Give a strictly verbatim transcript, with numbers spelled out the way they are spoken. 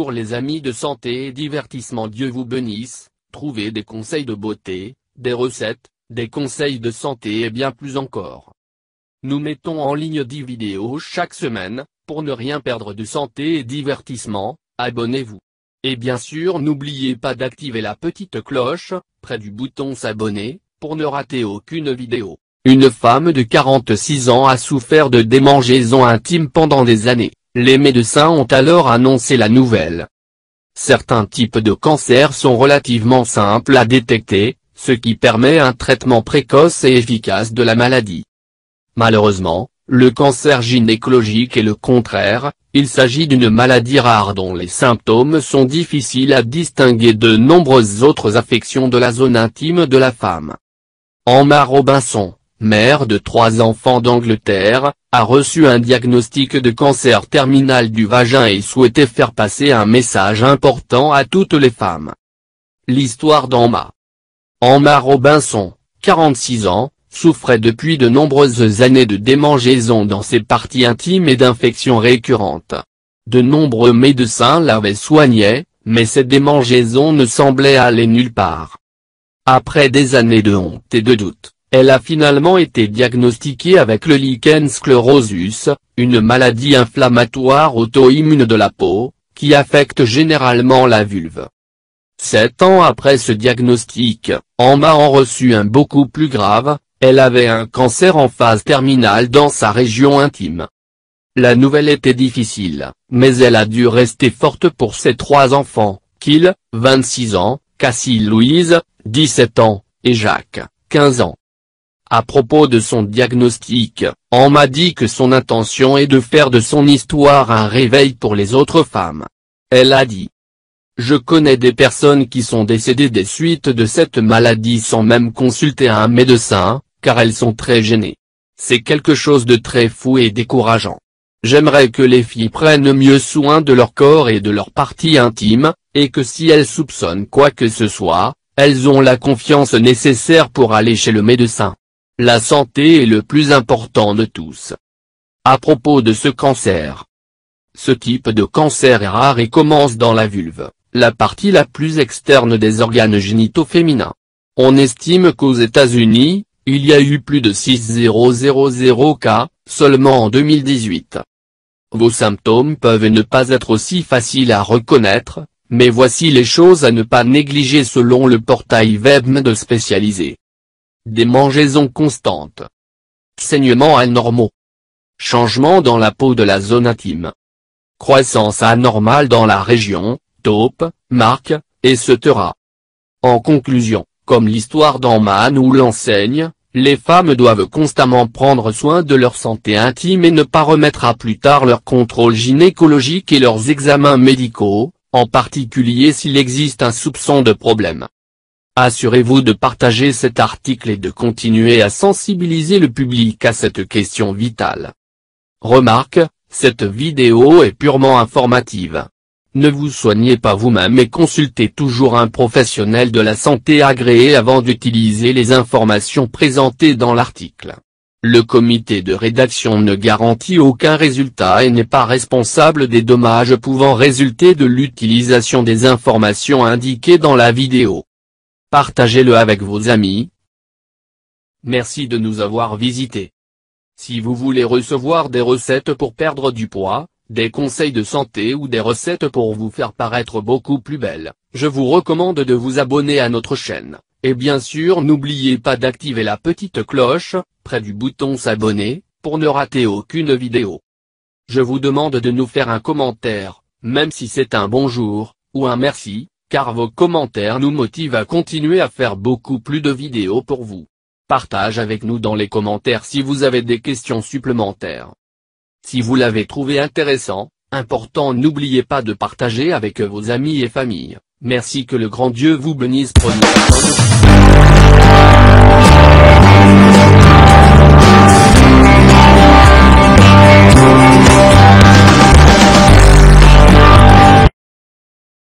Bonjour les amis de santé et divertissement, Dieu vous bénisse. Trouvez des conseils de beauté, des recettes, des conseils de santé et bien plus encore. Nous mettons en ligne dix vidéos chaque semaine. Pour ne rien perdre de santé et divertissement, abonnez-vous. Et bien sûr n'oubliez pas d'activer la petite cloche, près du bouton s'abonner, pour ne rater aucune vidéo. Une femme de quarante-six ans a souffert de démangeaisons intimes pendant des années. Les médecins ont alors annoncé la nouvelle. Certains types de cancers sont relativement simples à détecter, ce qui permet un traitement précoce et efficace de la maladie. Malheureusement, le cancer gynécologique est le contraire, il s'agit d'une maladie rare dont les symptômes sont difficiles à distinguer de nombreuses autres affections de la zone intime de la femme. Emma Robinson, mère de trois enfants d'Angleterre, a reçu un diagnostic de cancer terminal du vagin et souhaitait faire passer un message important à toutes les femmes. L'histoire d'Emma. Emma Robinson, quarante-six ans, souffrait depuis de nombreuses années de démangeaisons dans ses parties intimes et d'infections récurrentes. De nombreux médecins l'avaient soignée, mais ces démangeaisons ne semblaient aller nulle part. Après des années de honte et de doute, elle a finalement été diagnostiquée avec le lichen sclerosus, une maladie inflammatoire auto-immune de la peau, qui affecte généralement la vulve. Sept ans après ce diagnostic, Emma en reçut un beaucoup plus grave. Elle avait un cancer en phase terminale dans sa région intime. La nouvelle était difficile, mais elle a dû rester forte pour ses trois enfants, Kill, vingt-six ans, Cassie Louise, dix-sept ans, et Jacques, quinze ans. À propos de son diagnostic, Emma dit que son intention est de faire de son histoire un réveil pour les autres femmes. Elle a dit: « Je connais des personnes qui sont décédées des suites de cette maladie sans même consulter un médecin, car elles sont très gênées. C'est quelque chose de très fou et décourageant. J'aimerais que les filles prennent mieux soin de leur corps et de leurs parties intimes, et que si elles soupçonnent quoi que ce soit, elles ont la confiance nécessaire pour aller chez le médecin. La santé est le plus important de tous. » À propos de ce cancer. Ce type de cancer est rare et commence dans la vulve, la partie la plus externe des organes génitaux féminins. On estime qu'aux États-Unis, il y a eu plus de six mille cas, seulement en deux mille dix-huit. Vos symptômes peuvent ne pas être aussi faciles à reconnaître, mais voici les choses à ne pas négliger selon le portail WebMD spécialisé. Démangeaisons constantes. Saignements anormaux. Changement dans la peau de la zone intime. Croissance anormale dans la région, taupe, marque, et cetera. En conclusion, comme l'histoire d'Emma nous l'enseigne, les femmes doivent constamment prendre soin de leur santé intime et ne pas remettre à plus tard leur contrôle gynécologique et leurs examens médicaux, en particulier s'il existe un soupçon de problème. Assurez-vous de partager cet article et de continuer à sensibiliser le public à cette question vitale. Remarque, cette vidéo est purement informative. Ne vous soignez pas vous-même et consultez toujours un professionnel de la santé agréé avant d'utiliser les informations présentées dans l'article. Le comité de rédaction ne garantit aucun résultat et n'est pas responsable des dommages pouvant résulter de l'utilisation des informations indiquées dans la vidéo. Partagez-le avec vos amis. Merci de nous avoir visités. Si vous voulez recevoir des recettes pour perdre du poids, des conseils de santé ou des recettes pour vous faire paraître beaucoup plus belle, je vous recommande de vous abonner à notre chaîne, et bien sûr n'oubliez pas d'activer la petite cloche, près du bouton s'abonner, pour ne rater aucune vidéo. Je vous demande de nous faire un commentaire, même si c'est un bonjour, ou un merci, car vos commentaires nous motivent à continuer à faire beaucoup plus de vidéos pour vous. Partage avec nous dans les commentaires si vous avez des questions supplémentaires. Si vous l'avez trouvé intéressant, important, n'oubliez pas de partager avec vos amis et familles. Merci, que le grand Dieu vous bénisse. Prenez